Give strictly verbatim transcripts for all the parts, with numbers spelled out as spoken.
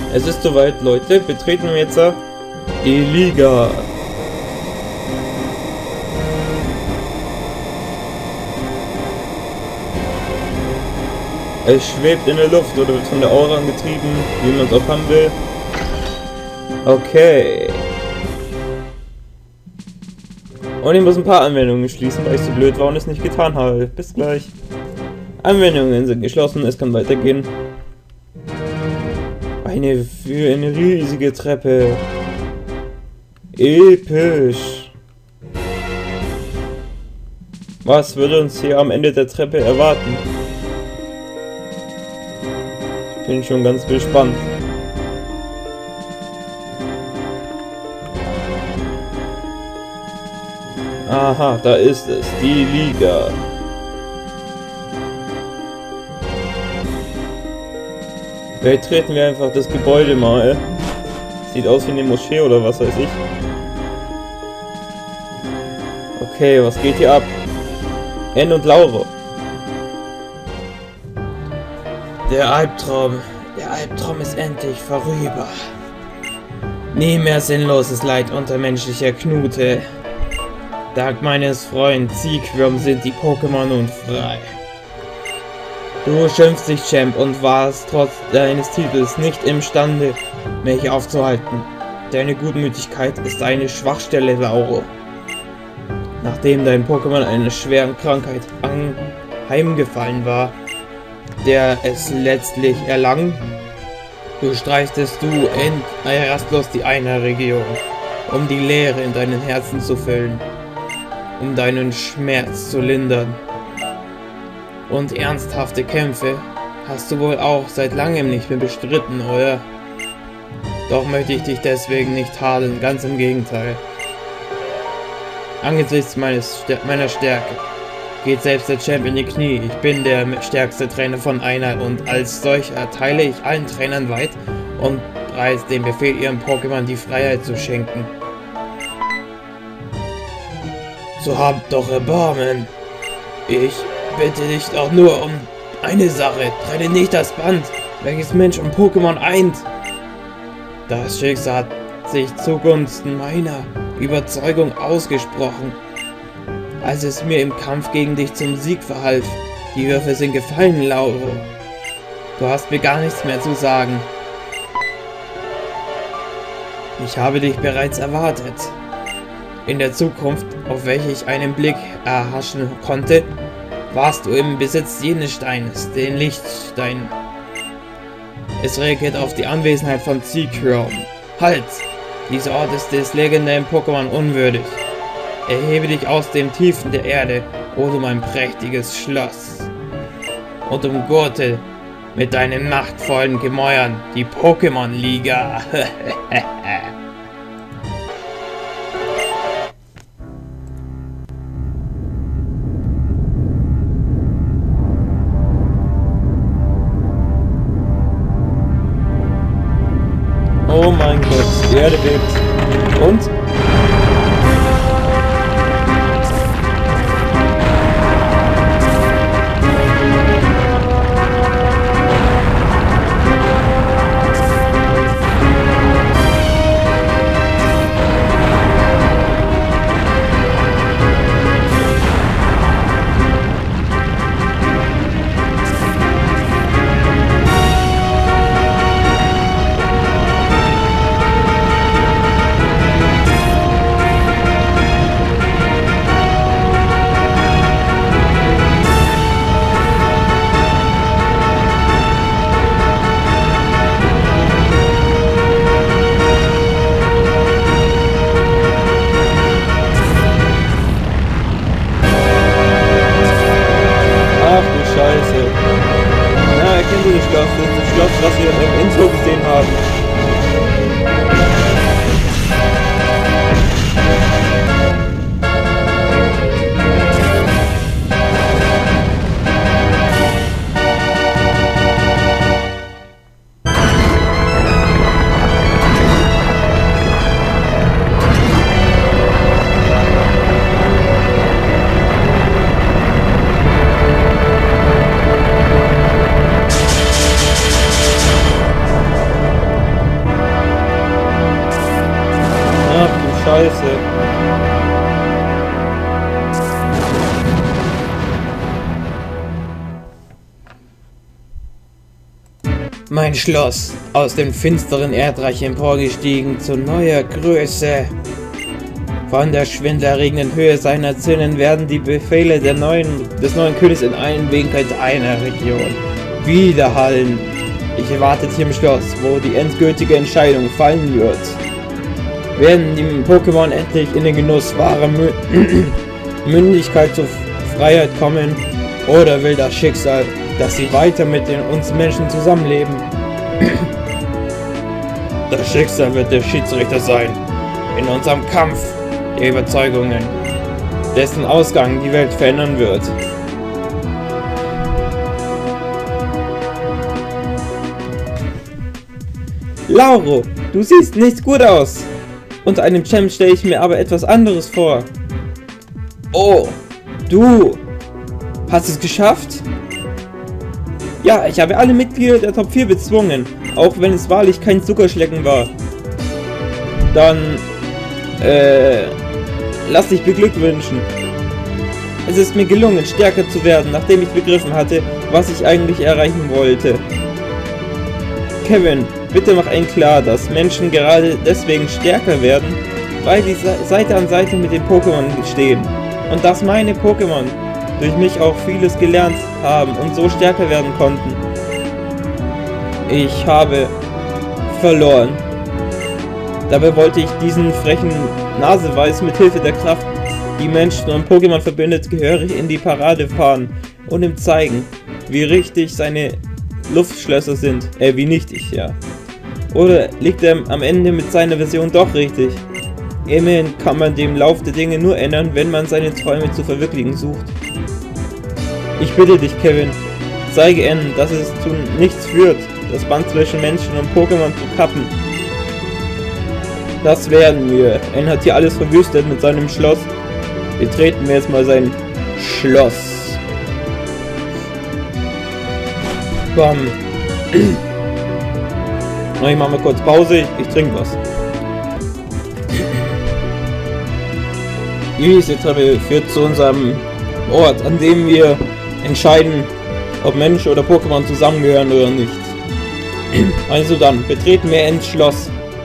Es ist soweit, Leute. Betreten wir jetzt die Liga. Es schwebt in der Luft oder wird von der Aura angetrieben, wie man es auch haben will. Okay. Und ich muss ein paar Anwendungen schließen, weil ich so blöd war und es nicht getan habe. Bis gleich. Anwendungen sind geschlossen, es kann weitergehen. Eine für eine riesige Treppe. Episch. Was würde uns hier am Ende der Treppe erwarten? Ich bin schon ganz gespannt. Aha, da ist es, die Liga. Betreten wir einfach das Gebäude mal. Sieht aus wie eine Moschee oder was weiß ich. Okay, was geht hier ab? N und Laura. Der Albtraum. Der Albtraum ist endlich vorüber. Nie mehr sinnloses Leid unter menschlicher Knute. Dank meines Freundes Seaquirm sind die Pokémon nun frei. Du schimpfst dich, Champ, und warst trotz deines Titels nicht imstande, mich aufzuhalten. Deine Gutmütigkeit ist eine Schwachstelle, Lauro. Nachdem dein Pokémon einer schweren Krankheit anheimgefallen war, der es letztlich erlang, durchstreiftest du rastlos die Einer-Region, um die Leere in deinen Herzen zu füllen, um deinen Schmerz zu lindern. Und ernsthafte Kämpfe hast du wohl auch seit langem nicht mehr bestritten, oder? Doch möchte ich dich deswegen nicht tadeln, ganz im Gegenteil. Angesichts meines, meiner Stärke geht selbst der Champ in die Knie. Ich bin der stärkste Trainer von Einer und als solcher erteile ich allen Trainern weit und bereits den Befehl, ihren Pokémon die Freiheit zu schenken. So habt doch Erbarmen. Ich bitte dich doch nur um eine Sache. Trenne nicht das Band, welches Mensch und Pokémon eint. Das Schicksal hat sich zugunsten meiner Überzeugung ausgesprochen, als es mir im Kampf gegen dich zum Sieg verhalf. Die Würfe sind gefallen, Lauro. Du hast mir gar nichts mehr zu sagen. Ich habe dich bereits erwartet. In der Zukunft, auf welche ich einen Blick erhaschen konnte, warst du im Besitz jenes Steines, den Lichtstein. Es reagiert auf die Anwesenheit von Seaquirm. Halt! Dieser Ort ist des legendären Pokémon unwürdig. Erhebe dich aus den Tiefen der Erde, o du mein prächtiges Schloss. Und umgurte mit deinen machtvollen Gemäuern die Pokémon-Liga. Oh mein Gott, die Erde bebt. Und? Das ist das Schloss, was wir im Intro gesehen haben. Größe. Mein Schloss, aus dem finsteren Erdreich emporgestiegen zu neuer Größe. Von der schwindelerregenden Höhe seiner Zinnen werden die Befehle der neuen, des neuen Königs in allen Winkeln einer Region widerhallen. Ich erwarte hier im Schloss, wo die endgültige Entscheidung fallen wird. Werden die Pokémon endlich in den Genuss wahrer Mü Mündigkeit zur Freiheit kommen, oder will das Schicksal, dass sie weiter mit den, uns Menschen zusammenleben? Das Schicksal wird der Schiedsrichter sein, in unserem Kampf der Überzeugungen, dessen Ausgang die Welt verändern wird. Lauro, du siehst nicht gut aus. Unter einem Champ stelle ich mir aber etwas anderes vor. Oh, du hast es geschafft? Ja, ich habe alle Mitglieder der Top vier bezwungen, auch wenn es wahrlich kein Zuckerschlecken war. Dann, äh, lass dich beglückwünschen. Es ist mir gelungen, stärker zu werden, nachdem ich begriffen hatte, was ich eigentlich erreichen wollte. Kevin, bitte mach ihnen klar, dass Menschen gerade deswegen stärker werden, weil sie Seite an Seite mit den Pokémon stehen. Und dass meine Pokémon durch mich auch vieles gelernt haben und so stärker werden konnten. Ich habe verloren. Dabei wollte ich diesen frechen Naseweiß mit Hilfe der Kraft, die Menschen und Pokémon verbindet, gehörig in die Parade fahren und ihm zeigen, wie richtig seine Luftschlösser sind. Äh, wie nichtig, ja. Oder liegt er am Ende mit seiner Version doch richtig? Immerhin kann man dem Lauf der Dinge nur ändern, wenn man seine Träume zu verwirklichen sucht. Ich bitte dich, Kevin, zeige N, dass es zu nichts führt, das Band zwischen Menschen und Pokémon zu kappen. Das werden wir. N hat hier alles verwüstet mit seinem Schloss. Betreten wir jetzt mal sein Schloss. Bam. Ich mache mal kurz Pause, ich, ich trinke was. Diese Treppe führt zu unserem Ort, an dem wir entscheiden, ob Mensch oder Pokémon zusammengehören oder nicht. Also dann, betreten wir ins Schloss.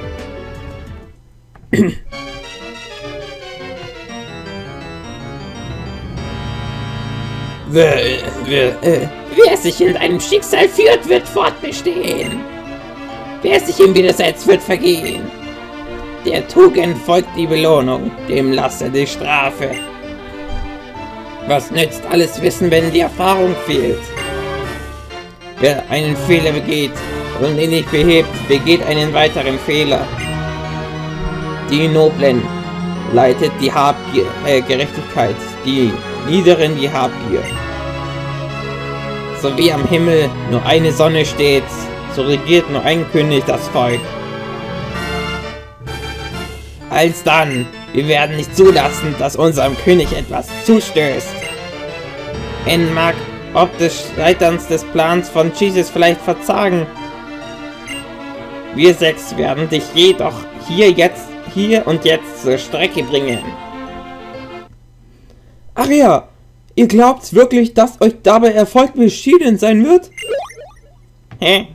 wer, wer, äh, wer sich in einem Schicksal führt, wird fortbestehen. Wer sich ihm widersetzt, wird vergehen. Der Tugend folgt die Belohnung, dem Laster die Strafe. Was nützt alles Wissen, wenn die Erfahrung fehlt? Wer einen Fehler begeht und ihn nicht behebt, begeht einen weiteren Fehler. Die Noblen leitet die Habgier, äh, Gerechtigkeit, die Niederen die Habgier. So wie am Himmel nur eine Sonne steht, so regiert nur ein König das Volk. Alsdann, wir werden nicht zulassen, dass unserem König etwas zustößt. N mag ob des Scheiterns des Plans von Jesus vielleicht verzagen. Wir sechs werden dich jedoch hier jetzt, hier und jetzt zur Strecke bringen. Ach ja, ihr glaubt wirklich, dass euch dabei Erfolg beschieden sein wird? Hä?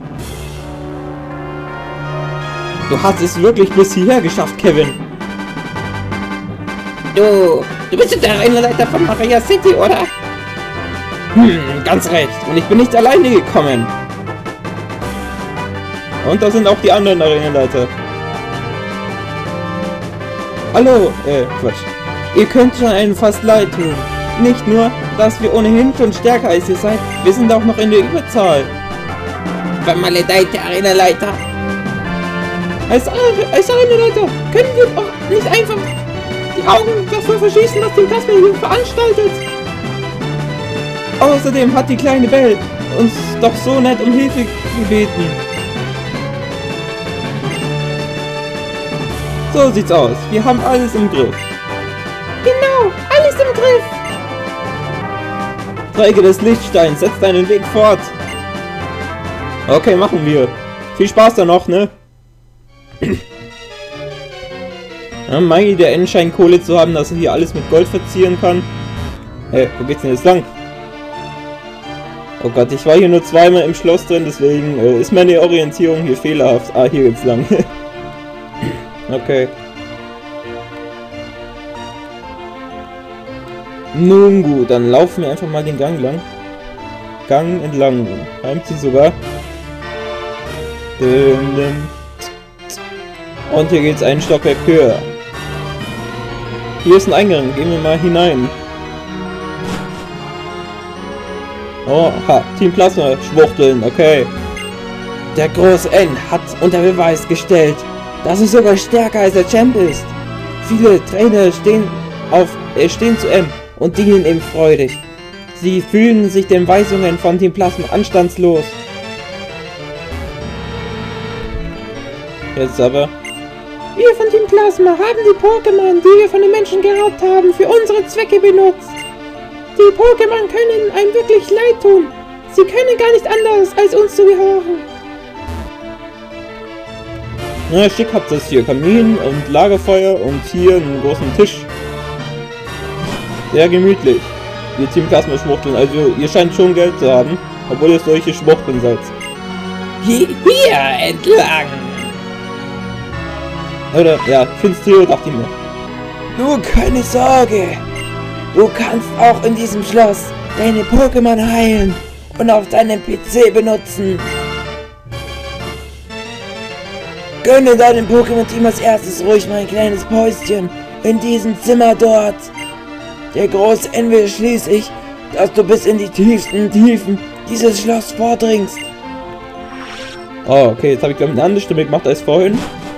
Du hast es wirklich bis hierher geschafft, Kevin. Du, du bist der Rennleiter von Maria City, oder? Hm, ganz recht. Und ich bin nicht alleine gekommen. Und da sind auch die anderen Arenaleiter. Hallo, äh, Quatsch. Ihr könnt schon einen fast leid tun. Nicht nur, dass wir ohnehin schon stärker als ihr seid, wir sind auch noch in der Überzahl. Vermaledeite Arenaleiter. Als, als Arenaleiter können wir auch nicht einfach die Augen davor verschließen, was den Kasper hier veranstaltet. Außerdem hat die kleine Belle uns doch so nett um Hilfe gebeten. So sieht's aus. Wir haben alles im Griff. Genau, alles im Griff. Träger des Lichtsteins, setz deinen Weg fort. Okay, machen wir. Viel Spaß da noch, ne? Ja, meine Idee, der N scheint Kohle zu haben, dass er hier alles mit Gold verzieren kann. Hey, wo geht's denn jetzt lang? Oh Gott, ich war hier nur zweimal im Schloss drin, deswegen äh, ist meine Orientierung hier fehlerhaft. Ah, hier geht's lang. Okay. Nun gut, dann laufen wir einfach mal den Gang lang. Gang entlang. Reimt sich sogar. Und hier geht's einen Stockwerk höher. Hier ist ein Eingang, gehen wir mal hinein. Oh, ha, Team Plasma, Schwuchteln, okay. Der große N hat unter Beweis gestellt, dass er sogar stärker als der Champ ist. Viele Trainer stehen auf, äh, stehen zu M und dienen ihm freudig. Sie fühlen sich den Weisungen von Team Plasma anstandslos. Jetzt aber. Wir von Team Plasma haben die Pokémon, die wir von den Menschen geraubt haben, für unsere Zwecke benutzt. Die Pokémon können einem wirklich leid tun. Sie können gar nicht anders, als uns zu gehorchen. Na, schick habt das hier. Kamin und Lagerfeuer und hier einen großen Tisch. Sehr gemütlich. Die Team Plasma schwuchteln. Also ihr scheint schon Geld zu haben, obwohl ihr solche Schwuchteln seid. Hier, hier entlang. Oder, ja, Finstrio dachte ich mir. Nur keine Sorge. Du kannst auch in diesem Schloss deine Pokémon heilen und auf deinem P C benutzen. Gönne deinem Pokémon-Team als erstes ruhig mein kleines Päuschen in diesem Zimmer dort. Der große N will schließlich, dass du bis in die tiefsten Tiefen dieses Schloss vordringst. Oh, okay, jetzt habe ich glaube ich eine andere Stimme gemacht als vorhin.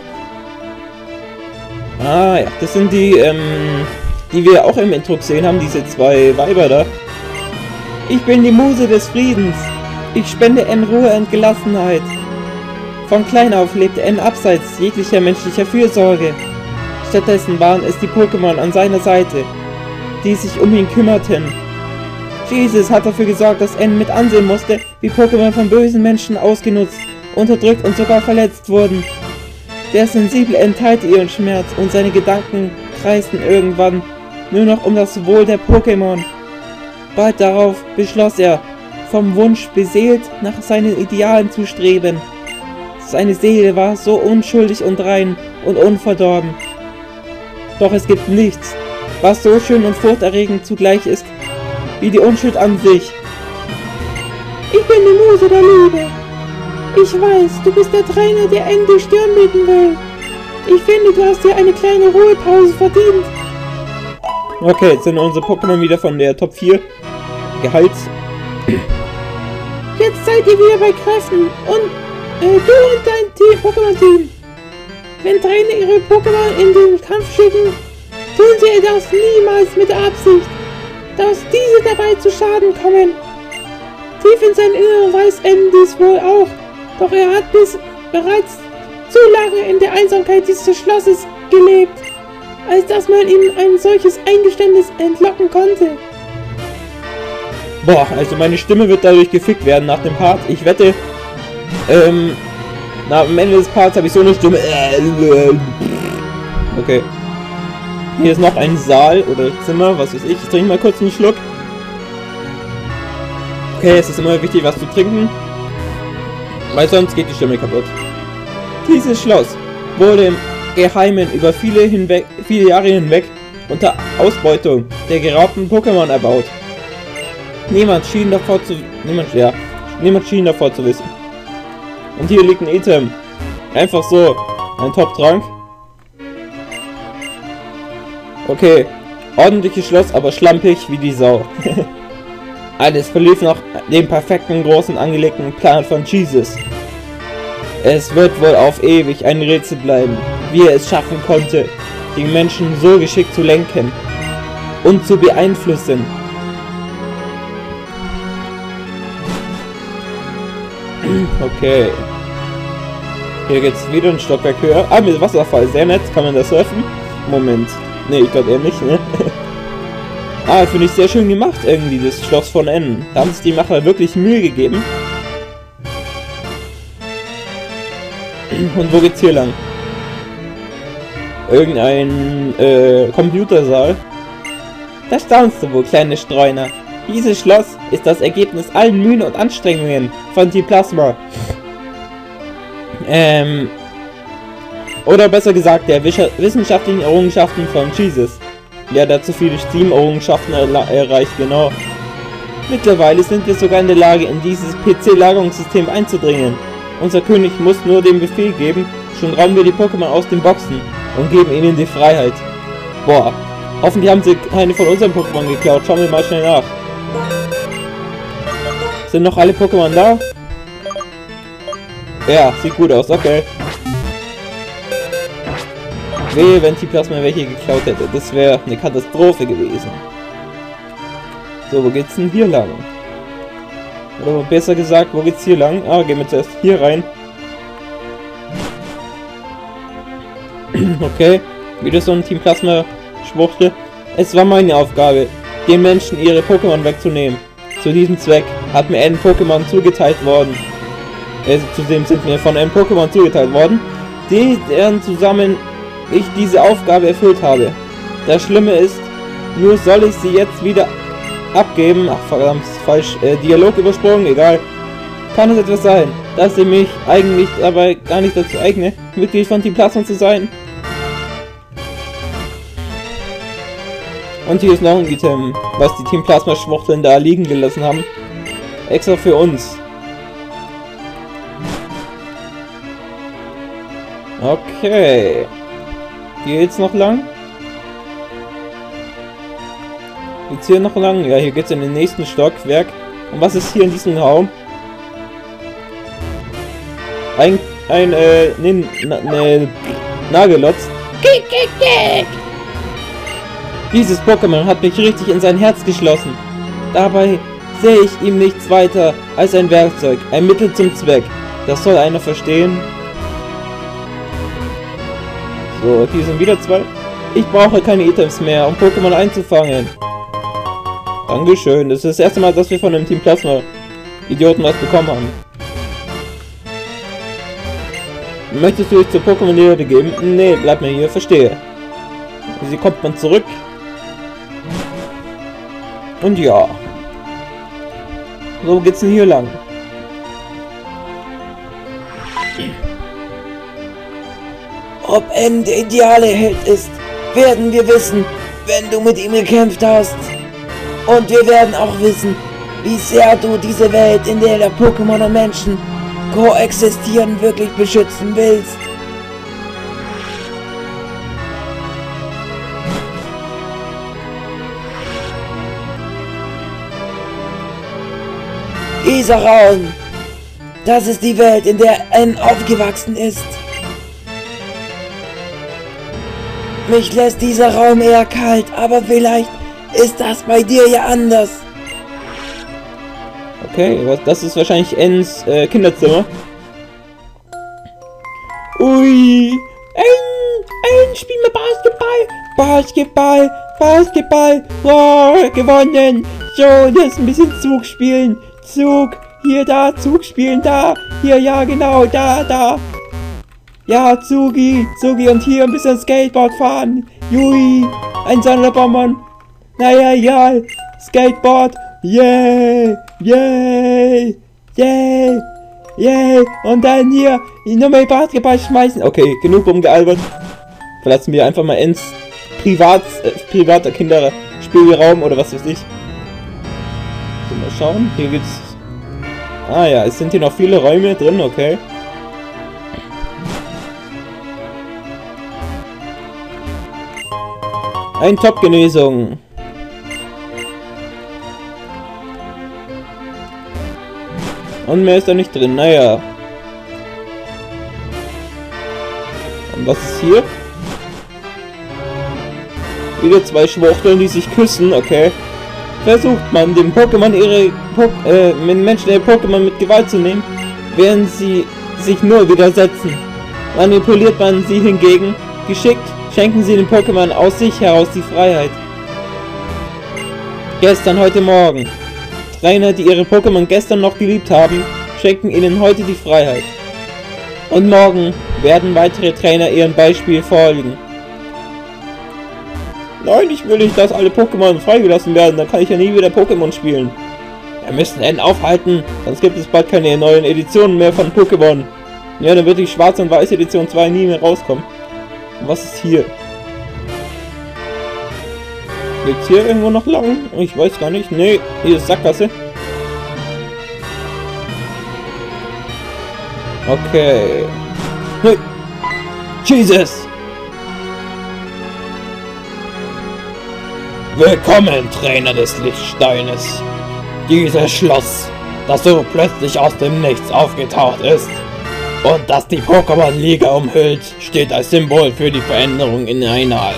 Ah ja, das sind die, ähm, die wir auch im Intro gesehen haben, diese zwei Weiber da. Ich bin die Muse des Friedens. Ich spende N Ruhe und Gelassenheit. Von klein auf lebte N abseits jeglicher menschlicher Fürsorge. Stattdessen waren es die Pokémon an seiner Seite, die sich um ihn kümmerten. Jesus hat dafür gesorgt, dass N mit ansehen musste, wie Pokémon von bösen Menschen ausgenutzt, unterdrückt und sogar verletzt wurden. Der sensible N teilte ihren Schmerz und seine Gedanken kreisten irgendwann nur noch um das Wohl der Pokémon. Bald darauf beschloss er, vom Wunsch beseelt nach seinen Idealen zu streben. Seine Seele war so unschuldig und rein und unverdorben. Doch es gibt nichts, was so schön und furchterregend zugleich ist, wie die Unschuld an sich. Ich bin die Muse der Liebe. Ich weiß, du bist der Trainer, der N die Stirn bieten will. Ich finde, du hast dir eine kleine Ruhepause verdient. Okay, jetzt sind unsere Pokémon wieder von der Top vier geheilt. Jetzt seid ihr wieder bei Kräften und äh, du und dein Pokémon-Team. Wenn Trainer ihre Pokémon in den Kampf schicken, tun sie das niemals mit der Absicht, dass diese dabei zu Schaden kommen. Tief in seinem Inneren weiß N dies wohl auch, doch er hat bis bereits zu lange in der Einsamkeit dieses Schlosses gelebt, als dass man ihm ein solches Eingeständnis entlocken konnte. Boah, also meine Stimme wird dadurch gefickt werden nach dem Part. Ich wette, ähm, na, am Ende des Parts habe ich so eine Stimme. Okay. Hier ist noch ein Saal oder Zimmer, was weiß ich. Ich trinke mal kurz einen Schluck. Okay, es ist immer wichtig, was zu trinken, weil sonst geht die Stimme kaputt. Dieses Schloss wurde im Geheimen über viele, hinweg, viele Jahre hinweg unter Ausbeutung der geraubten Pokémon erbaut. Niemand schien davor zu... Niemand, ja, niemand schien davor zu wissen. Und hier liegt ein Item. Einfach so. Ein Top-Trank. Okay. Ordentliches Schloss, aber schlampig wie die Sau. Alles verlief nach dem perfekten, großen, angelegten Plan von Jesus. Es wird wohl auf ewig ein Rätsel bleiben, wie er es schaffen konnte, die Menschen so geschickt zu lenken und zu beeinflussen. Okay. Hier geht's wieder ein Stockwerk höher. Ah, mit Wasserfall. Sehr nett. Kann man das surfen? Moment. Ne, ich glaube eher nicht, ne? Ah, finde ich sehr schön gemacht irgendwie, das Schloss von N. Da haben sich die Macher wirklich Mühe gegeben. Und wo geht's hier lang? irgendein äh, Computersaal. Da staunst du wohl, kleine Streuner. Dieses Schloss ist das Ergebnis allen Mühen und Anstrengungen von Team Plasma. Ähm... Oder besser gesagt, der wissenschaftlichen Errungenschaften von Jesus. Ja, der hat zu viele Steam-Errungenschaften erreicht, genau. Mittlerweile sind wir sogar in der Lage, in dieses P C-Lagerungssystem einzudringen. Unser König muss nur den Befehl geben, schon rauben wir die Pokémon aus den Boxen und geben ihnen die Freiheit. Boah, hoffentlich haben sie keine von unseren Pokémon geklaut. Schauen wir mal schnell nach. Sind noch alle Pokémon da? Ja, sieht gut aus, okay. Wehe, wenn Team Plasma welche geklaut hätte. Das wäre eine Katastrophe gewesen. So, wo geht's denn hier lang? Oder besser gesagt, wo geht's hier lang? Ah, gehen wir zuerst hier rein. Okay, wieder so ein Team Plasma Schwuchtel. Es war meine Aufgabe, den Menschen ihre Pokémon wegzunehmen. Zu diesem Zweck hat mir ein Pokémon zugeteilt worden. Also zudem sind mir von einem Pokémon zugeteilt worden, die deren zusammen ich diese Aufgabe erfüllt habe. Das Schlimme ist, nur soll ich sie jetzt wieder abgeben. Ach verdammt, falsch. Äh, Dialog übersprungen, egal. Kann es etwas sein, dass ich mich eigentlich dabei gar nicht dazu eigne, Mitglied von Team Plasma zu sein? Und hier ist noch ein Item, was die Team Plasma Schwuchteln da liegen gelassen haben. Extra für uns. Okay. Hier geht's noch lang? Geht's hier noch lang? Ja, hier geht's in den nächsten Stockwerk. Und was ist hier in diesem Raum? Ein, ein, äh, ne, ne, Nagellotz. Dieses Pokémon hat mich richtig in sein Herz geschlossen. Dabei sehe ich ihm nichts weiter als ein Werkzeug, ein Mittel zum Zweck. Das soll einer verstehen. So, hier sind wieder zwei. Ich brauche keine Items mehr, um Pokémon einzufangen. Dankeschön. Das ist das erste Mal, dass wir von einem Team Plasma Idioten was bekommen haben. Möchtest du dich zur Pokémon-Lehre geben? Nee, bleib mir hier, verstehe. Sie kommt man zurück. Und ja. So geht's denn hier lang? Ob N der ideale Held ist, werden wir wissen, wenn du mit ihm gekämpft hast. Und wir werden auch wissen, wie sehr du diese Welt, in der der Pokémon und Menschen koexistieren, wirklich beschützen willst. Dieser Raum, das ist die Welt, in der N aufgewachsen ist. Mich lässt dieser Raum eher kalt, aber vielleicht ist das bei dir ja anders. Okay, was, das ist wahrscheinlich Ens äh, Kinderzimmer. Ui, N, N, spiel mal Basketball, Basketball, Basketball, wow, gewonnen. So, jetzt ein bisschen Zug spielen, Zug, hier, da, Zug spielen, da, hier, ja, genau, da, da. Ja, Zugi, Zugi und hier ein bisschen Skateboard fahren. Jui, ein Sonderbonbon. Naja, ja, Skateboard. Yay, yay, yay, yay. Und dann hier nochmal Basketball schmeißen. Okay, genug rumgealbert. Verlassen wir einfach mal ins Privat, äh, privater Kinderspielraum oder was weiß ich. So, mal schauen. Hier gibt's... Ah ja, es sind hier noch viele Räume drin, okay. Ein Top-Genesung. Und mehr ist da nicht drin, naja. Und was ist hier? Wieder zwei Schwuchteln, die sich küssen, okay. Versucht man, den Pokémon ihre po äh, Menschen ihre Pokémon mit Gewalt zu nehmen, während sie sich nur widersetzen. Manipuliert man sie hingegen geschickt, schenken sie den Pokémon aus sich heraus die Freiheit. Gestern, heute Morgen. Trainer, die ihre Pokémon gestern noch geliebt haben, schenken ihnen heute die Freiheit. Und morgen werden weitere Trainer ihrem Beispiel folgen. Nein, ich will nicht, dass alle Pokémon freigelassen werden. Dann kann ich ja nie wieder Pokémon spielen. Wir müssen N aufhalten, sonst gibt es bald keine neuen Editionen mehr von Pokémon. Ja, dann wird die Schwarz- und Weiß Edition zwei nie mehr rauskommen. Und was ist hier? Geht's hier irgendwo noch lang? Ich weiß gar nicht. Nee, hier ist Sackgasse. Okay. Hey. Jesus! Willkommen, Trainer des Lichtsteines. Dieses Schloss, das so plötzlich aus dem Nichts aufgetaucht ist und das die Pokémon-Liga umhüllt, steht als Symbol für die Veränderung in Einal.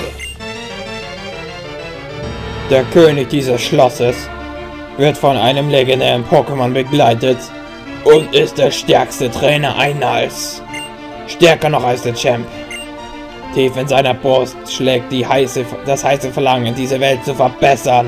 Der König dieses Schlosses wird von einem legendären Pokémon begleitet und ist der stärkste Trainer Einals. Stärker noch als der Champ. Tief in seiner Brust schlägt die heiße, das heiße Verlangen, diese Welt zu verbessern.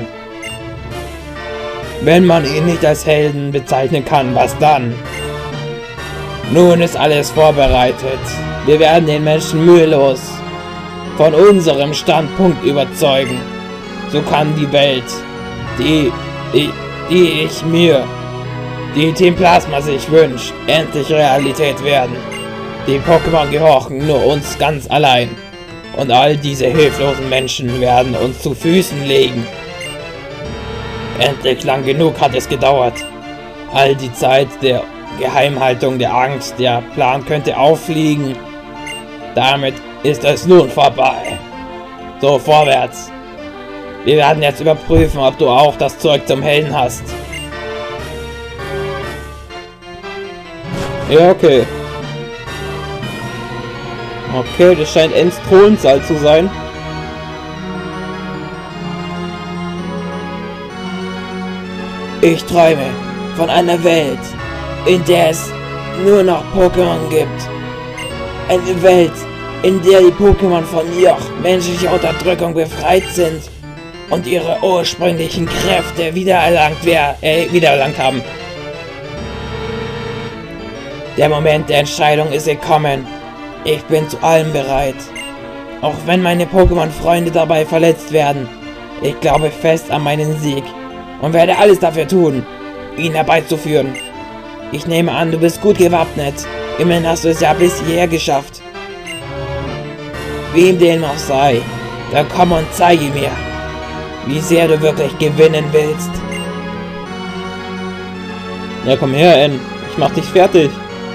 Wenn man ihn nicht als Helden bezeichnen kann, was dann? Nun ist alles vorbereitet. Wir werden den Menschen mühelos von unserem Standpunkt überzeugen. So kann die Welt, die, die, die ich mir, die Team Plasma sich wünscht, endlich Realität werden. Die Pokémon gehorchen nur uns ganz allein. Und all diese hilflosen Menschen werden uns zu Füßen legen. Endlich lang genug hat es gedauert. All die Zeit der Geheimhaltung, der Angst, der Plan könnte auffliegen. Damit ist es nun vorbei. So, vorwärts. Wir werden jetzt überprüfen, ob du auch das Zeug zum Helden hast. Ja, okay. Okay, das scheint Ens Thronsaal zu sein. Ich träume von einer Welt, in der es nur noch Pokémon gibt. Eine Welt, in der die Pokémon von Joch menschlicher Unterdrückung befreit sind und ihre ursprünglichen Kräfte wiedererlangt, wer, äh, wiedererlangt haben. Der Moment der Entscheidung ist gekommen. Ich bin zu allem bereit. Auch wenn meine Pokémon-Freunde dabei verletzt werden. Ich glaube fest an meinen Sieg und werde alles dafür tun, ihn herbeizuführen. Ich nehme an, du bist gut gewappnet. Immerhin hast du es ja bis hierher geschafft. Wem dem auch sei, dann komm und zeige mir, wie sehr du wirklich gewinnen willst. Ja, komm her, N. Ich mach dich fertig.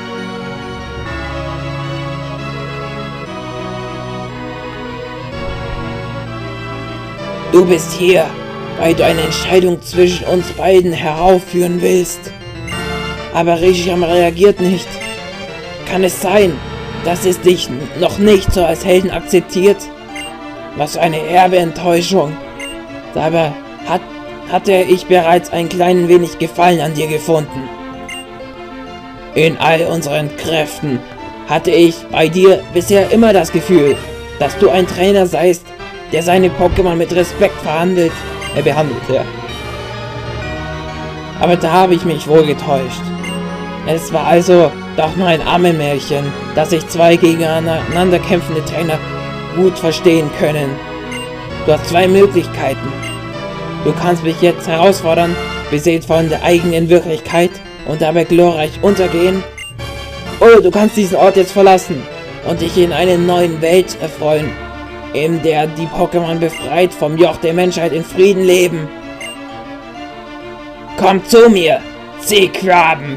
Du bist hier, weil du eine Entscheidung zwischen uns beiden heraufführen willst. Aber Reshiram reagiert nicht. Kann es sein, dass es dich noch nicht so als Helden akzeptiert? Was für eine herbe Enttäuschung. Dabei hat, hatte ich bereits ein klein wenig Gefallen an dir gefunden. In all unseren Kräften hatte ich bei dir bisher immer das Gefühl, dass du ein Trainer seist, der seine Pokémon mit Respekt verhandelt, er behandelt, ja. Aber da habe ich mich wohl getäuscht. Es war also doch nur ein Ammenmärchen, dass sich zwei gegeneinander kämpfende Trainer gut verstehen können. Du hast zwei Möglichkeiten. Du kannst mich jetzt herausfordern, beseelt von der eigenen Wirklichkeit und dabei glorreich untergehen. Oder du kannst diesen Ort jetzt verlassen und dich in eine neue Welt erfreuen, in der die Pokémon befreit vom Joch der Menschheit in Frieden leben. Komm zu mir, Seekraben!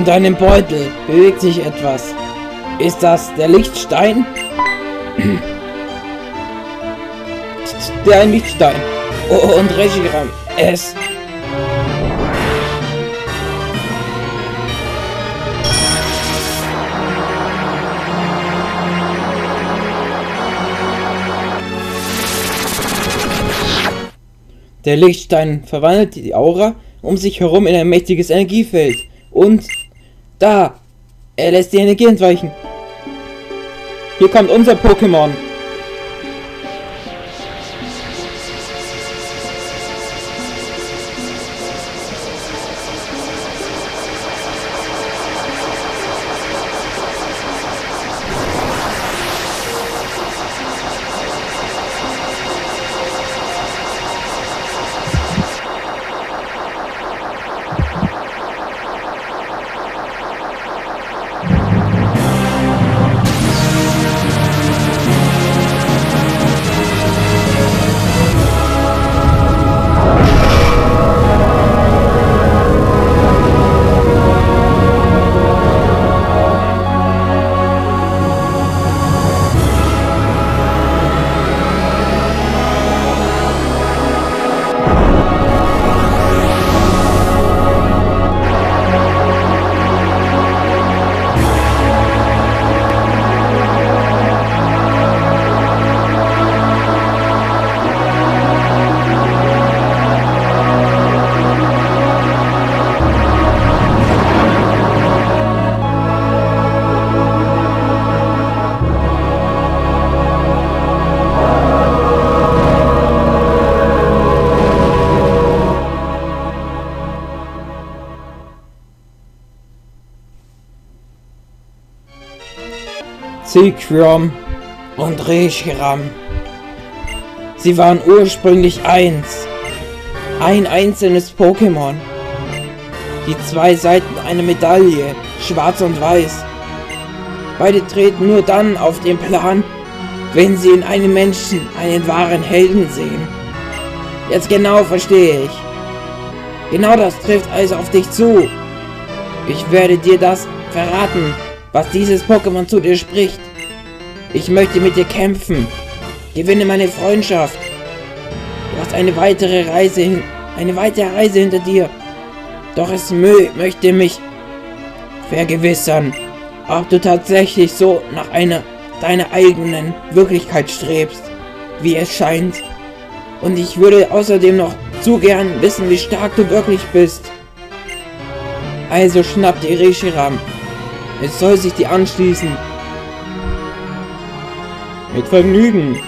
deinem Beutel bewegt sich etwas. Ist das der Lichtstein? Der ein Lichtstein. Oh, und Reshiram, es. Der Lichtstein verwandelt die Aura um sich herum in ein mächtiges Energiefeld. Und da! Er lässt die Energie entweichen. Hier kommt unser Pokémon. Zekrom und Reshiram. Sie waren ursprünglich eins. Ein einzelnes Pokémon. Die zwei Seiten einer Medaille, schwarz und weiß. Beide treten nur dann auf den Plan, wenn sie in einem Menschen einen wahren Helden sehen. Jetzt genau verstehe ich. Genau das trifft also auf dich zu. Ich werde dir das verraten, was dieses Pokémon zu dir spricht. Ich möchte mit dir kämpfen. Gewinne meine Freundschaft. Du hast eine weitere Reise hin, eine weitere Reise hinter dir. Doch es mö möchte mich vergewissern, ob du tatsächlich so nach einer deiner eigenen Wirklichkeit strebst, wie es scheint. Und ich würde außerdem noch zu gern wissen, wie stark du wirklich bist. Also schnapp dir Reshiram. Es soll sich dir anschließen. Mit Vergnügen.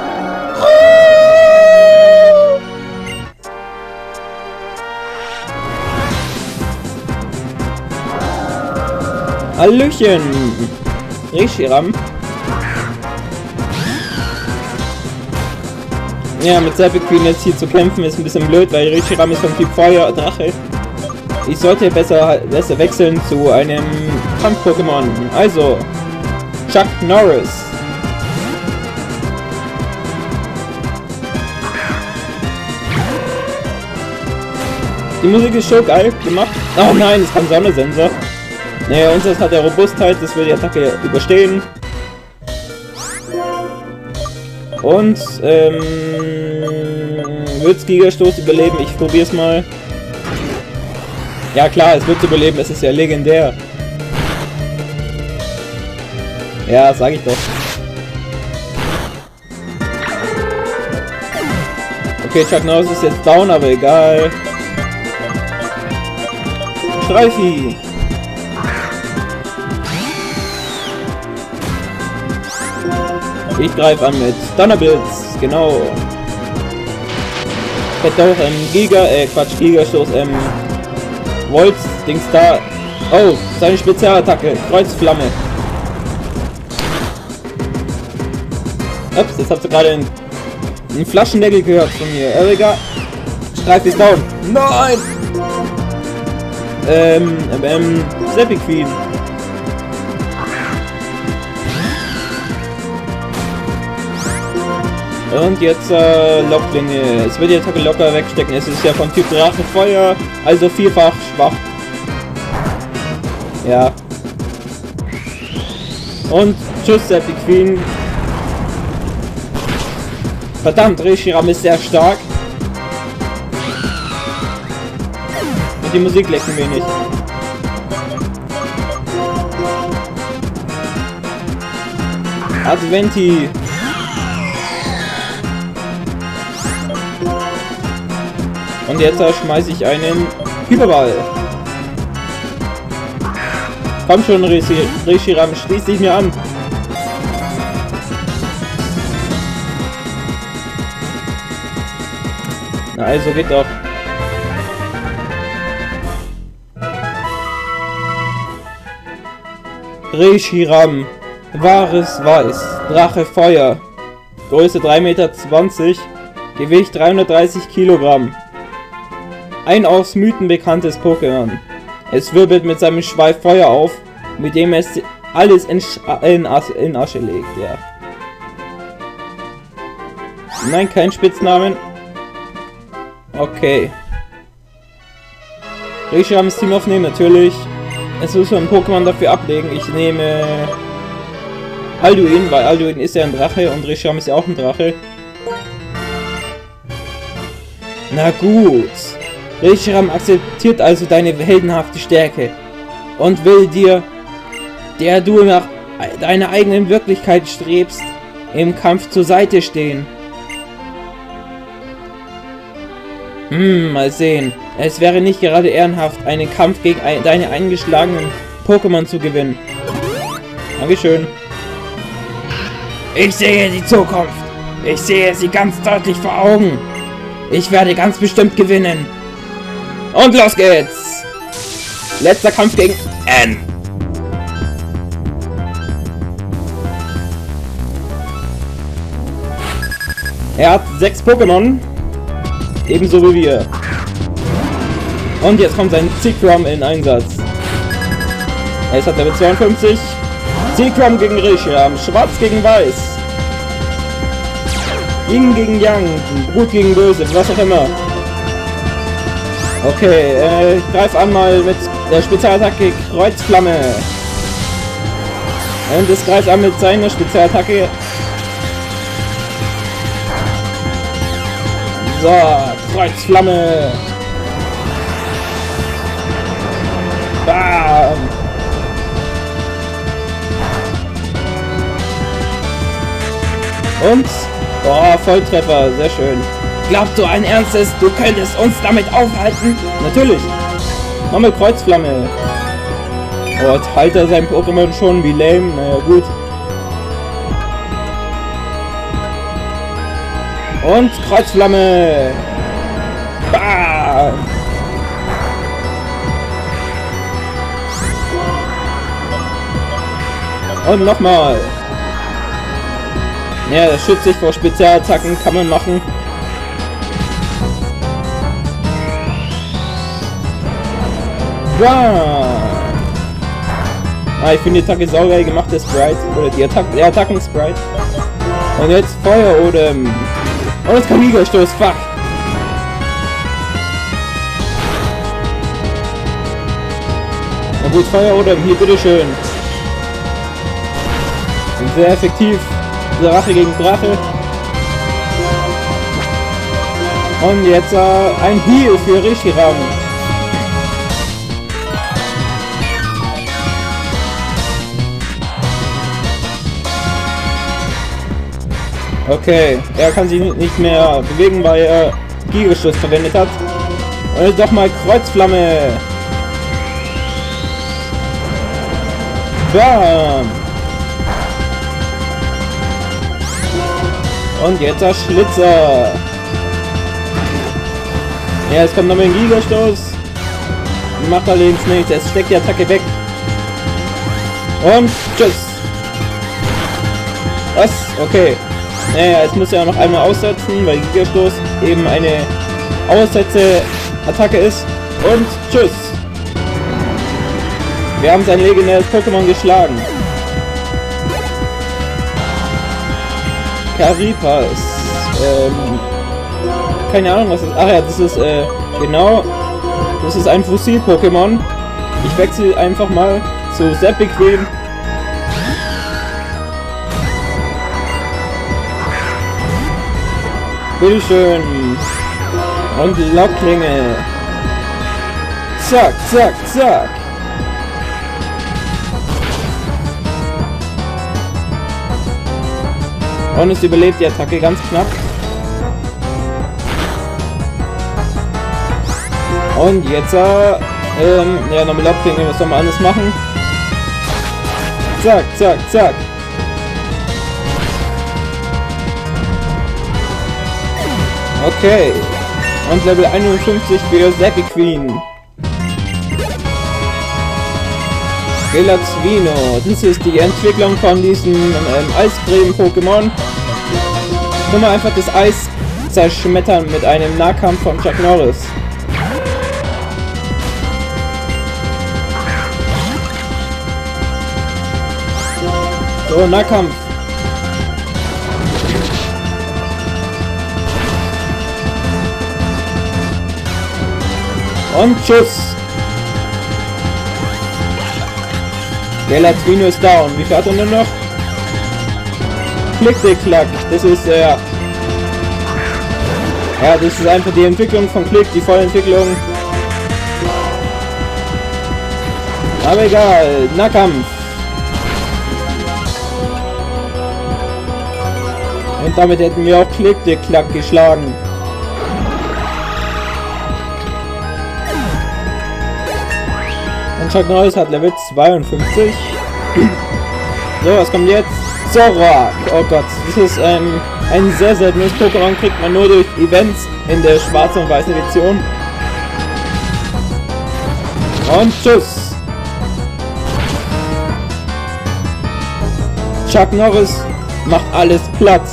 Hallöchen! Reshiram. Ja, mit Serpentine jetzt hier zu kämpfen ist ein bisschen blöd, weil Reshiram ist vom Typ Feuer, Drache. Ich sollte besser, besser wechseln zu einem Kampf-Pokémon. Also, Chuck Norris. Die Musik ist schon geil gemacht. Oh nein, es kann Sonne-Sensor. Naja, unseres hat der Robustheit, das will die Attacke überstehen. Und, ähm... wird's Gigastoß überleben? Ich probier's mal. Ja klar, es wird überleben, es ist ja legendär. Ja, sag ich doch. Okay, Chuck Norris ist jetzt down, aber egal. Streifi! Ich greife an mit Donnerblitz, genau. Hätte auch ähm, Giga, äh Quatsch, Gigastoß, ähm, Volt, Dings da. Oh, seine Spezialattacke, Kreuzflamme. Ups, jetzt habt ihr gerade einen, einen Flaschendeckel gehört von mir. Aber egal. Streif ist down. Nein! Ähm, ähm, Seppi Queen. Und jetzt äh, Locklinge. Es wird die Attacke locker wegstecken. Es ist ja von Typ Drache Feuer, also vielfach schwach. Ja. Und tschüss, Epic Queen. Verdammt, Reshiram ist sehr stark. Und die Musik leckt ein wenig. Adventi. Und jetzt schmeiße ich einen Hyperball. Komm schon, Reshiram, schließ dich mir an. Na also geht doch. Reshiram. Wahres Weiß. Drache Feuer. Größe drei Meter zwanzig. Gewicht dreihundertdreißig Kilogramm. Ein aus Mythen bekanntes Pokémon. Es wirbelt mit seinem Schweif Feuer auf, mit dem es alles in, Sch in, As in Asche legt, ja. Nein, kein Spitznamen. Okay. Reshiram ist Team aufnehmen, natürlich. Es muss ein Pokémon dafür ablegen. Ich nehme Alduin, weil Alduin ist ja ein Drache und Reshiram ist ja auch ein Drache. Na gut. Reshiram akzeptiert also deine heldenhafte Stärke und will dir, der du nach deiner eigenen Wirklichkeit strebst, im Kampf zur Seite stehen. Hm, mal sehen. Es wäre nicht gerade ehrenhaft, einen Kampf gegen ein, deine eingeschlagenen Pokémon zu gewinnen. Dankeschön. Ich sehe die Zukunft. Ich sehe sie ganz deutlich vor Augen. Ich werde ganz bestimmt gewinnen. Und los geht's! Letzter Kampf gegen N. Er hat sechs Pokémon. Ebenso wie wir. Und jetzt kommt sein Zekrom in Einsatz. Er ist hat Level zweiundfünfzig. Zekrom gegen Reshiram. Schwarz gegen Weiß. Yin gegen Yang. Gut gegen Böse. Was auch immer. Okay, äh, ich greife an mal mit der Spezialattacke Kreuzflamme. Und es greift an mit seiner Spezialattacke. So, Kreuzflamme. Bam. Und, oh, Volltreffer, sehr schön. Glaubst du ein Ernstes, du könntest uns damit aufhalten? Natürlich. Machen wir Kreuzflamme. Oh, jetzt heilt er sein Pokémon schon, wie lame. Naja, gut. Und Kreuzflamme. Bam. Und nochmal. Ja, das schützt sich vor Spezialattacken, kann man machen. Ah, ich finde die Attacke saugeil gemacht, der Sprite. Oder die Attacken, der Attacken-Sprite. Und jetzt Feuerodem. Und jetzt kommt Gigastoß, fuck. Und gut, Feuerodem, hier bitteschön. Und sehr effektiv. Drache gegen Drache. Und jetzt äh, ein Heal für Reshiram. Okay, er kann sich nicht mehr bewegen, weil er Gigaschuss verwendet hat. Und jetzt doch mal Kreuzflamme. Bam. Und jetzt der Schlitzer. Ja, es kommt noch mal ein Gigastoß. Macht allerdings nichts, es steckt die Attacke weg. Und tschüss. Was? Okay. Naja, jetzt muss er noch einmal aussetzen, weil Gigastoß eben eine Aussetze-Attacke ist. Und tschüss. Wir haben sein legendäres Pokémon geschlagen. Caripas. Ähm, keine Ahnung, was ist. Ach ja, das ist, äh, genau. Das ist ein Fossil-Pokémon. Ich wechsle einfach mal zu Zeppequeen. Bitteschön. Und Locklinge. Zack, zack, zack. Und es überlebt die Attacke ganz knapp. Und jetzt, äh, ähm, ja, noch mit Locklinge, was soll man anders machen? Zack, zack, zack. Okay. Und Level einundfünfzig für Zeppequeen. Gelatzvino. Das ist die Entwicklung von diesem ähm, Eiscreme-Pokémon. Können wir einfach das Eis zerschmettern mit einem Nahkampf von Chuck Norris. So, Nahkampf. Und Schuss. Gelatzvino ist down. Wie viel hat er denn noch? Klick, klick, klack. Das ist, äh, ja, das ist einfach die Entwicklung von Klick, die Vollentwicklung. Aber egal. Nahkampf. Und damit hätten wir auch Klick, klick, klack geschlagen. Und Chuck Norris hat Level zweiundfünfzig. So, was kommt jetzt? Zorak! Oh Gott, das ist ähm, ein sehr seltenes Pokémon, kriegt man nur durch Events in der schwarzen und weißen Edition. Und tschüss! Chuck Norris macht alles platt.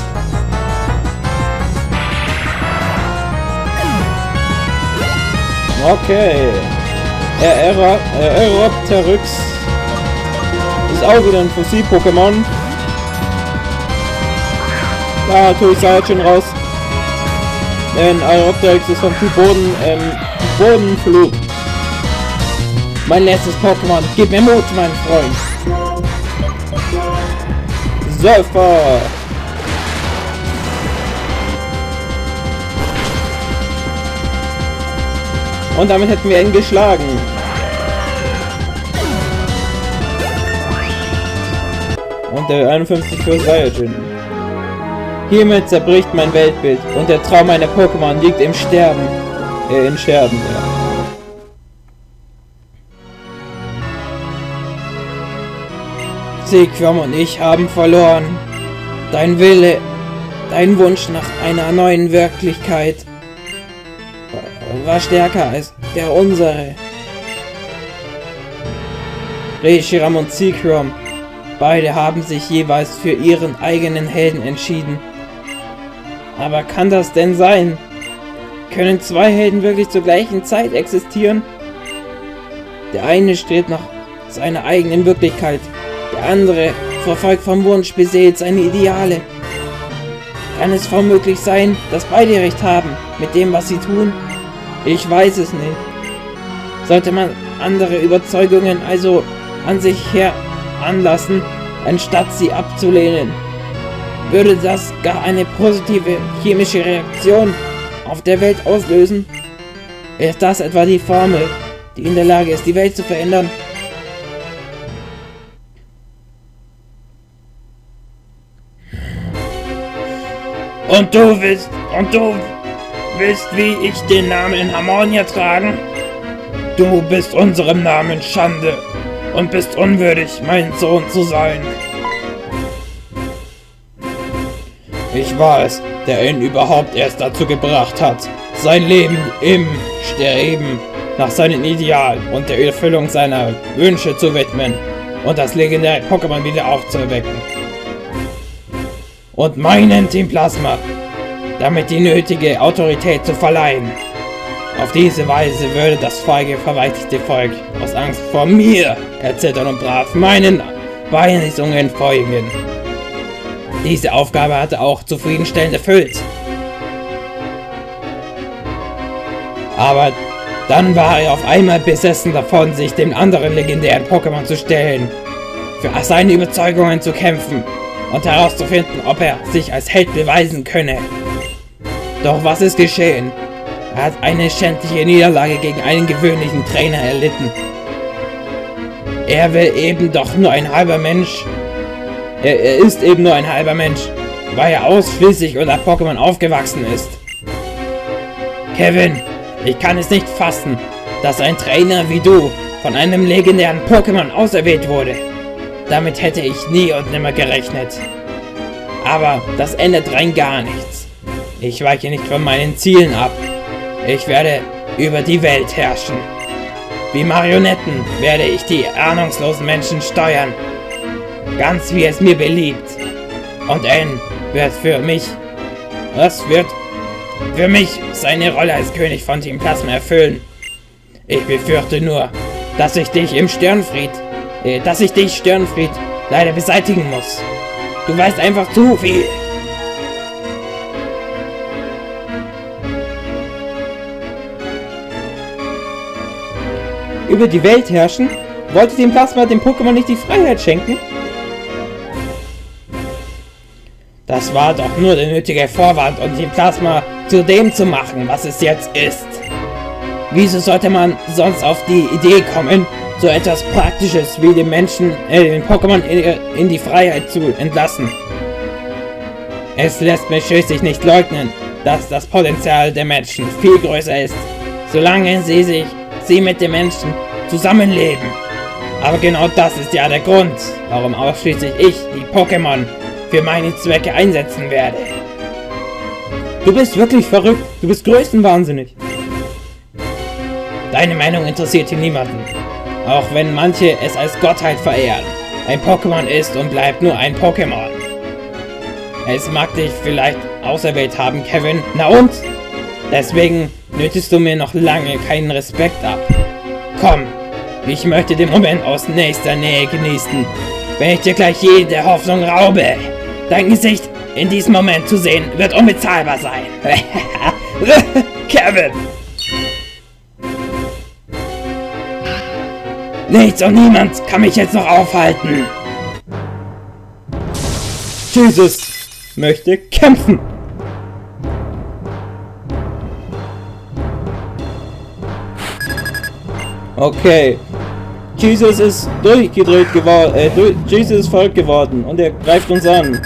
Okay. Aeropteryx ist auch wieder ein Fossil-Pokémon. Da tue ich Saiyajin raus. Denn Aeropteryx ist vom Typ Boden, ähm, Bodenflug. Mein letztes Pokémon. Gib mir Mut, mein Freund. Surfer. Und damit hätten wir ihn geschlagen. Und der einundfünfzig für Saiyajin. Hiermit zerbricht mein Weltbild und der Traum meiner Pokémon liegt im Sterben. Äh, in Scherben, ja. Sequam und ich haben verloren. Dein Wille, dein Wunsch nach einer neuen Wirklichkeit war stärker als der unsere. Reshiram und Sequam, beide haben sich jeweils für ihren eigenen Helden entschieden. Aber kann das denn sein? Können zwei Helden wirklich zur gleichen Zeit existieren? Der eine strebt nach seiner eigenen Wirklichkeit, der andere verfolgt vom Wunsch beseelt seine Ideale. Kann es womöglich sein, dass beide recht haben mit dem, was sie tun? Ich weiß es nicht. Sollte man andere Überzeugungen also an sich heranlassen, anstatt sie abzulehnen? Würde das gar eine positive chemische Reaktion auf der Welt auslösen? Ist das etwa die Formel, die in der Lage ist, die Welt zu verändern? Und du willst, und du willst, wie ich den Namen in Harmonia tragen? Du bist unserem Namen Schande und bist unwürdig, mein Sohn zu sein. Ich war es, der ihn überhaupt erst dazu gebracht hat, sein Leben im Streben nach seinen Idealen und der Erfüllung seiner Wünsche zu widmen und das legendäre Pokémon wieder aufzuwecken. Und meinen Team Plasma, damit die nötige Autorität zu verleihen. Auf diese Weise würde das feige, verweichlichte Volk aus Angst vor mir erzittern und brav meinen Weisungen folgen. Diese Aufgabe hatte auch zufriedenstellend erfüllt. Aber Dann war er auf einmal besessen davon, sich dem anderen legendären Pokémon zu stellen, für seine Überzeugungen zu kämpfen und herauszufinden, ob er sich als Held beweisen könne. Doch was ist geschehen? Er hat eine schändliche Niederlage gegen einen gewöhnlichen Trainer erlitten. Er will eben doch nur ein halber Mensch. Er, er ist eben nur ein halber Mensch, weil er ausschließlich unter Pokémon aufgewachsen ist. Kevin, ich kann es nicht fassen, dass ein Trainer wie du von einem legendären Pokémon auserwählt wurde. Damit hätte ich nie und nimmer gerechnet. Aber das ändert rein gar nichts. Ich weiche nicht von meinen Zielen ab. Ich werde über die Welt herrschen. Wie Marionetten werde ich die ahnungslosen Menschen steuern. Ganz wie es mir beliebt. Und N wird für mich... Was wird... für mich seine Rolle als König von Team Plasma erfüllen. Ich befürchte nur, dass ich dich im Stirnfried... Äh, dass ich dich, Stirnfried, leider beseitigen muss. Du weißt einfach zu viel. Über die Welt herrschen? Wollte dem Plasma dem Pokémon nicht die Freiheit schenken? Das war doch nur der nötige Vorwand, um den Plasma zu dem zu machen, was es jetzt ist. Wieso sollte man sonst auf die Idee kommen, so etwas Praktisches wie den Menschen, äh, den Pokémon in, in die Freiheit zu entlassen? Es lässt mich schließlich nicht leugnen, dass das Potenzial der Menschen viel größer ist, solange sie sich sie mit den Menschen zusammenleben. Aber genau das ist ja der Grund, warum ausschließlich ich die Pokémon für meine Zwecke einsetzen werde. Du bist wirklich verrückt. Du bist größtenwahnsinnig. Deine Meinung interessiert hier niemanden. Auch wenn manche es als Gottheit verehren. Ein Pokémon ist und bleibt nur ein Pokémon. Es mag dich vielleicht auserwählt haben, Kevin. Na und? Deswegen nötigst du mir noch lange keinen Respekt ab. Komm, ich möchte den Moment aus nächster Nähe genießen, wenn ich dir gleich jede Hoffnung raube. Dein Gesicht in diesem Moment zu sehen, wird unbezahlbar sein. Kevin! Nichts und niemand kann mich jetzt noch aufhalten. Jesus möchte kämpfen. Okay. Jesus ist durchgedreht geworden. Äh, durch, Jesus ist verrückt geworden und er greift uns an.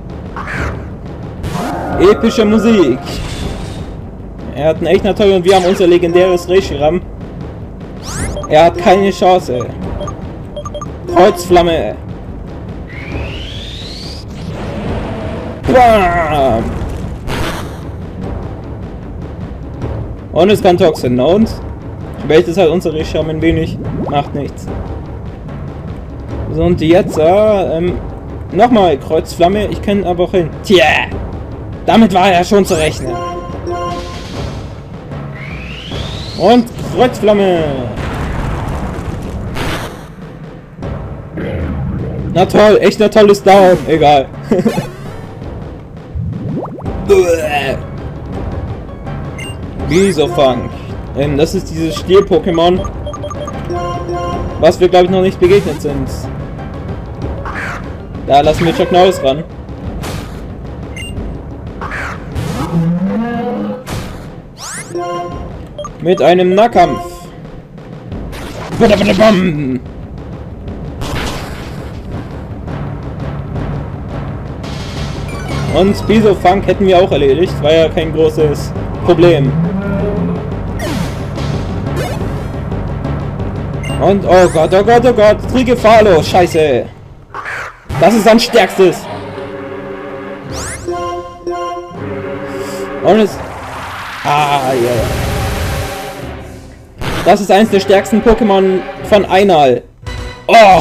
Epische Musik. Er hat einen echt toll und wir haben unser legendäres Reshiram. Er hat keine Chance. Kreuzflamme. Bam. Und es kann Toxin. Und? Welches halt unser Reshiram ein wenig. Macht nichts. So, und jetzt, äh, ähm, nochmal Kreuzflamme. Ich kann aber auch hin. Tja, damit war ja schon zu rechnen. Und Kreuzflamme. Na toll, echt ein tolles Down. Egal. Bisofunk. Ähm, das ist dieses Stier-Pokémon, was wir glaube ich noch nicht begegnet sind. Da lassen wir Chuck Norris ran. Mit einem Nahkampf. Und Bisofunk hätten wir auch erledigt, war ja kein großes Problem. Und oh Gott, oh Gott, oh Gott, Trigefalo, scheiße. Das ist sein stärkstes. Und es... Ah, ja. Yeah. Das ist eins der stärksten Pokémon von Einal. Oh!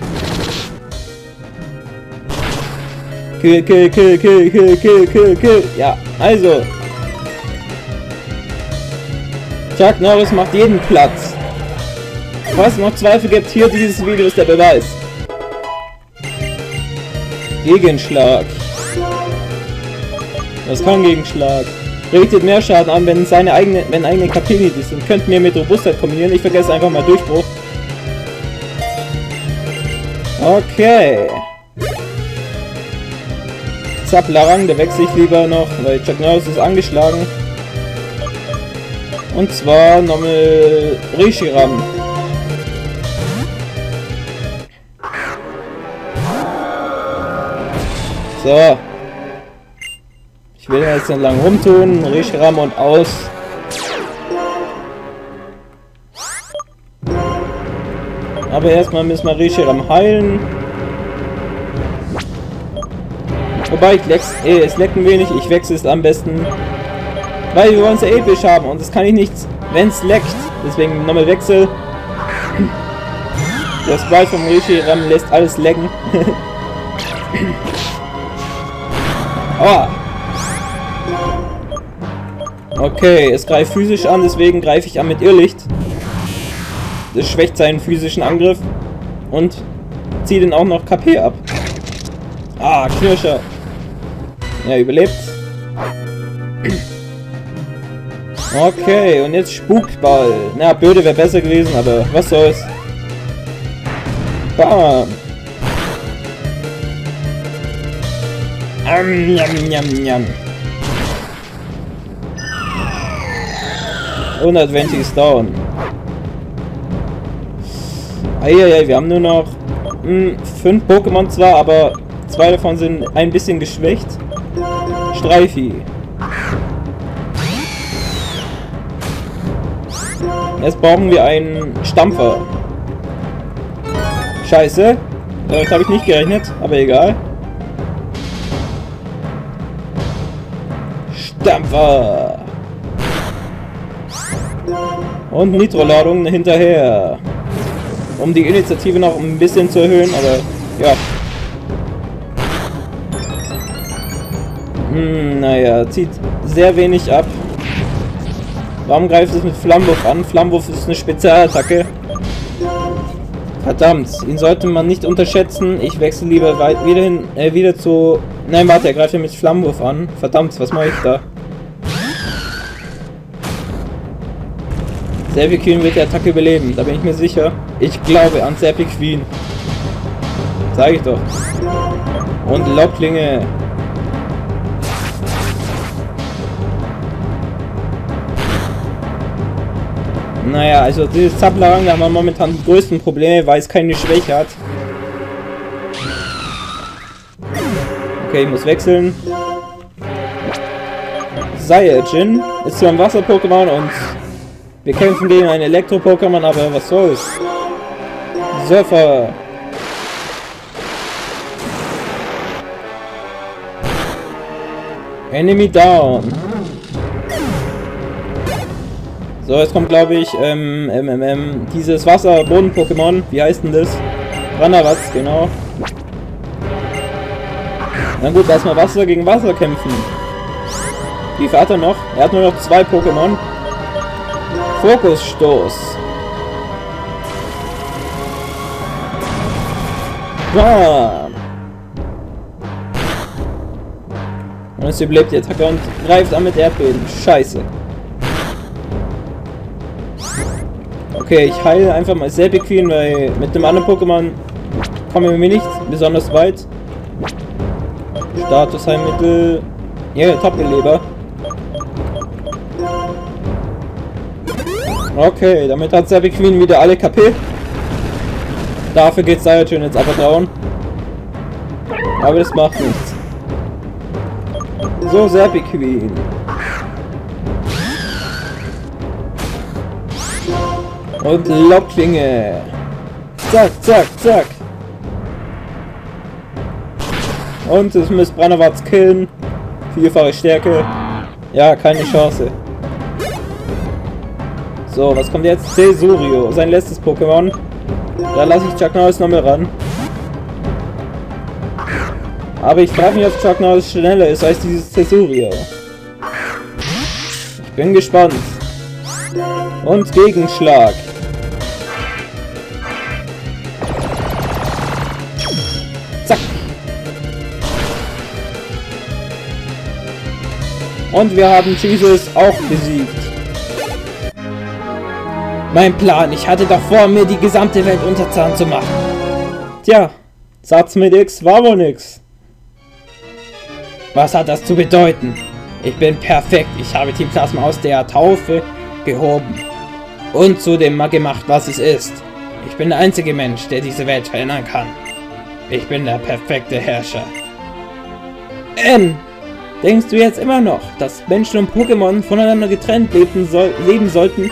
Kill, kill, kill, kill, kill, kill, kill, kill. Ja, also. Chuck Norris macht jeden Platz. Was noch Zweifel gibt, hier dieses Video ist der Beweis. Gegenschlag. Das kann Gegenschlag. richtet mehr Schaden an, wenn seine eigene, wenn eigene K P niedrig sind. Könnten wir mit Robustheit kombinieren. Ich vergesse einfach mal Durchbruch. Okay. Zaplarang, der wechsle ich lieber noch, weil Chuck Norris ist angeschlagen. Und zwar nochmal Reshiram. So. Ich will jetzt nicht lang rumtun. Reshiram und aus. Aber erstmal müssen wir Reshiram heilen. Wobei ich leck's, eh, es leckt ein wenig. Ich wechsle es am besten. Weil wir wollen es ja episch haben und das kann ich nicht, wenn es leckt. Deswegen nochmal Wechsel. Das Sprite vom Reshiram lässt alles lecken. Aua. Okay, es greift physisch an, deswegen greife ich an mit Irrlicht. Das schwächt seinen physischen Angriff und zieht dann auch noch K P ab. Ah, Knirscher. Ja, überlebt. Okay, und jetzt Spukball. Na, Böde wäre besser gewesen, aber was soll's. Bam. Am, yam, yam, yam. Und Adventi ist down. Eieiei, wir haben nur noch mh, fünf Pokémon zwar, aber zwei davon sind ein bisschen geschwächt. Streifi. Jetzt brauchen wir einen Stampfer. Scheiße. Damit habe ich nicht gerechnet, aber egal. Stampfer. Und Nitro-Ladung hinterher. Um die Initiative noch ein bisschen zu erhöhen, aber ja. Hm, naja, zieht sehr wenig ab. Warum greift es mit Flammenwurf an? Flammenwurf ist eine Spezialattacke. Verdammt, ihn sollte man nicht unterschätzen. Ich wechsle lieber weit wieder hin, äh, wieder zu... Nein, warte, er greift ja mit Flammenwurf an. Verdammt, was mache ich da? Serpentine wird die Attacke überleben, da bin ich mir sicher. Ich glaube an Serpentine. Sag ich doch. Und Locklinge. Naja, also dieses Zaplarang, da haben wir momentan die größten Probleme, weil es keine Schwäche hat. Okay, ich muss wechseln. Saiyajin ist zwar ein Wasser-Pokémon und wir kämpfen gegen ein Elektro-Pokémon, aber was soll's. Surfer. Enemy down. So, jetzt kommt, glaube ich, ähm, ähm, ähm, ähm, dieses Wasser-Boden-Pokémon. Wie heißt denn das? Ranawatz, genau. Na gut, lass mal Wasser gegen Wasser kämpfen. Wie viel hat er noch? Er hat nur noch zwei Pokémon. Fokusstoß. Bam. Und es überlebt die Attacke und greift an mit Erdbeben. Scheiße. Okay, ich heile einfach mal Serpentine, weil mit dem anderen Pokémon kommen wir nicht besonders weit. Statusheilmittel. Ja, yeah, Top-Beleber. Okay, damit hat Serpentine wieder alle K P. Dafür geht Saiyajin jetzt aber down. Aber das macht nichts. So, Serpentine. Und Locklinge. Zack, zack, zack. Und es muss Branawatz killen. Vierfache Stärke. Ja, keine Chance. So, was kommt jetzt? Tesurio, sein letztes Pokémon. Da lasse ich Chuck Norris nochmal ran. Aber ich frage mich, ob Chuck Norris schneller ist als dieses Tesurio. Ich bin gespannt. Und Gegenschlag. Zack. Und wir haben Jesus auch besiegt. Mein Plan, ich hatte doch vor, mir die gesamte Welt untertan zu machen. Tja, Satz mit X war wohl nix. Was hat das zu bedeuten? Ich bin perfekt, ich habe Team Plasma aus der Taufe gehoben. Und zu dem gemacht, was es ist. Ich bin der einzige Mensch, der diese Welt verändern kann. Ich bin der perfekte Herrscher. N, denkst du jetzt immer noch, dass Menschen und Pokémon voneinander getrennt leben, soll leben sollten?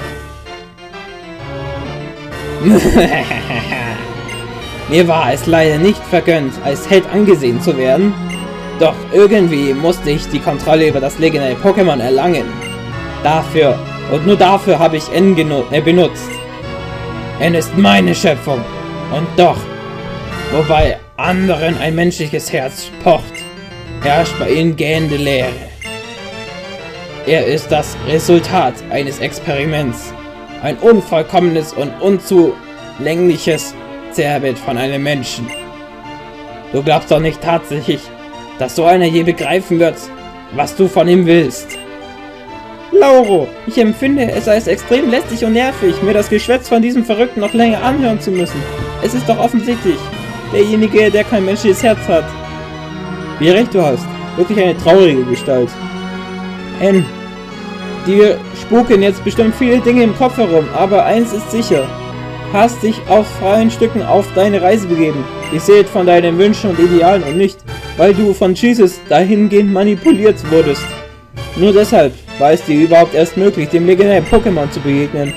Mir war es leider nicht vergönnt, als Held angesehen zu werden. Doch irgendwie musste ich die Kontrolle über das legendäre Pokémon erlangen. Dafür, und nur dafür habe ich N äh, benutzt. N ist meine Schöpfung. Und doch, wobei anderen ein menschliches Herz pocht, herrscht bei ihnen gähnende Leere. Er ist das Resultat eines Experiments. Ein unvollkommenes und unzulängliches Zerrbild von einem Menschen. Du glaubst doch nicht tatsächlich, dass so einer je begreifen wird, was du von ihm willst. Lauro, ich empfinde es als extrem lästig und nervig, mir das Geschwätz von diesem Verrückten noch länger anhören zu müssen. Es ist doch offensichtlich derjenige, der kein menschliches Herz hat. Wie recht du hast, wirklich eine traurige Gestalt. N, dir spuken jetzt bestimmt viele Dinge im Kopf herum, aber eins ist sicher. Hast dich auf freien Stücken auf deine Reise begeben. Gesät von deinen Wünschen und Idealen und nicht, weil du von Jesus dahingehend manipuliert wurdest. Nur deshalb war es dir überhaupt erst möglich, dem legendären Pokémon zu begegnen.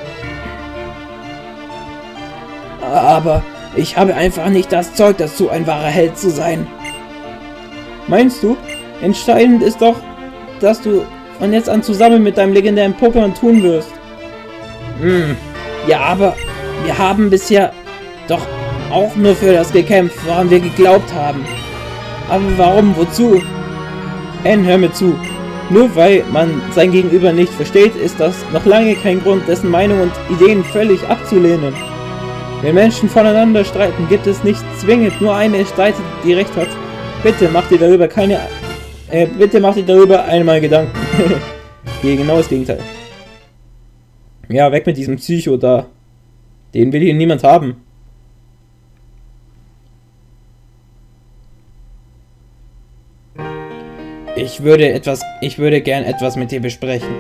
Aber ich habe einfach nicht das Zeug dazu, ein wahrer Held zu sein. Meinst du? Entscheidend ist doch, dass du von jetzt an zusammen mit deinem legendären Pokémon tun wirst. Hm, ja, aber wir haben bisher doch auch nur für das gekämpft, woran wir geglaubt haben. Aber warum? Wozu? N, hör mir zu. Nur weil man sein Gegenüber nicht versteht, ist das noch lange kein Grund, dessen Meinung und Ideen völlig abzulehnen. Wenn Menschen voneinander streiten, gibt es nicht zwingend nur eine Seite, die recht hat. Bitte mach dir darüber keine... Äh, bitte mach dir darüber einmal Gedanken. Genau das Gegenteil. Ja, weg mit diesem Psycho da. Den will hier niemand haben. Ich würde etwas, ich würde gern etwas mit dir besprechen.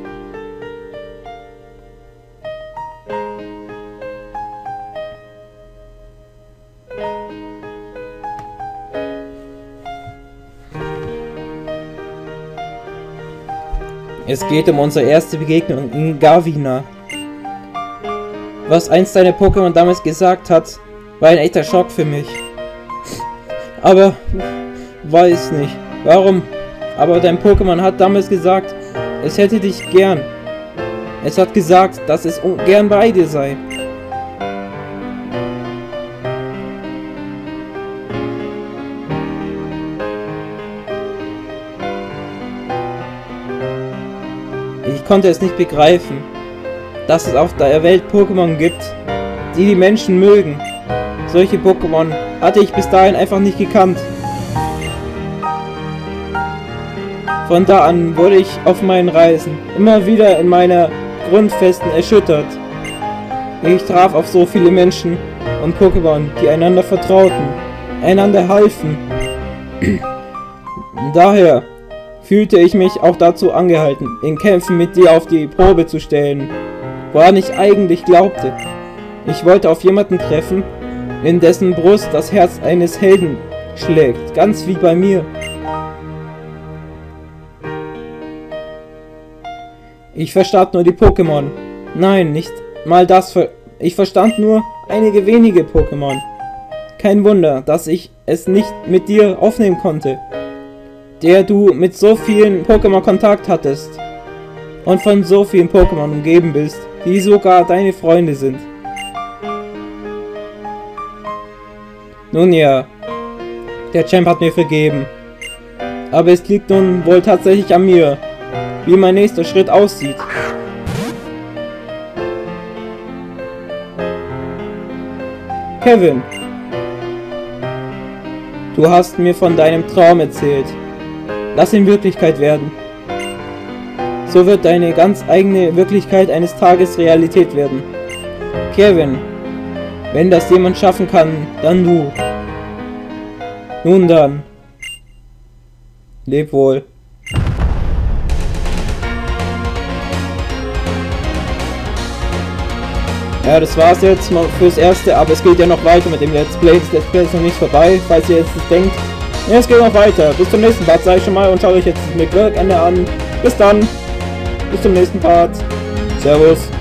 Es geht um unsere erste Begegnung in Gavina. Was einst deine Pokémon damals gesagt hat, war ein echter Schock für mich. Aber, weiß nicht, warum? Aber dein Pokémon hat damals gesagt, es hätte dich gern. Es hat gesagt, dass es gern bei dir sei. Ich konnte es nicht begreifen, dass es auf der Welt Pokémon gibt, die die Menschen mögen. Solche Pokémon hatte ich bis dahin einfach nicht gekannt. Von da an wurde ich auf meinen Reisen immer wieder in meiner Grundfesten erschüttert. Ich traf auf so viele Menschen und Pokémon, die einander vertrauten, einander halfen. Daher fühlte ich mich auch dazu angehalten, in Kämpfen mit dir auf die Probe zu stellen, woran ich eigentlich glaubte. Ich wollte auf jemanden treffen, in dessen Brust das Herz eines Helden schlägt, ganz wie bei mir. Ich verstand nur die Pokémon. Nein, nicht mal das. Ver ich verstand nur einige wenige Pokémon. Kein Wunder, dass ich es nicht mit dir aufnehmen konnte, der du mit so vielen Pokémon Kontakt hattest und von so vielen Pokémon umgeben bist, die sogar deine Freunde sind. Nun ja, der Champ hat mir vergeben, aber es liegt nun wohl tatsächlich an mir, wie mein nächster Schritt aussieht. Kevin, du hast mir von deinem Traum erzählt. Lass ihn Wirklichkeit werden. So wird deine ganz eigene Wirklichkeit eines Tages Realität werden. Kevin, wenn das jemand schaffen kann, dann du. Nun dann. Leb wohl. Ja, das war's jetzt mal fürs Erste, aber es geht ja noch weiter mit dem Let's Play. Das Let's Play ist noch nicht vorbei, falls ihr jetzt nicht denkt. Ja, es geht noch weiter. Bis zum nächsten Part, sage ich schon mal, und schaut euch jetzt das McWork-Ende an. Bis dann. Bis zum nächsten Part. Servus.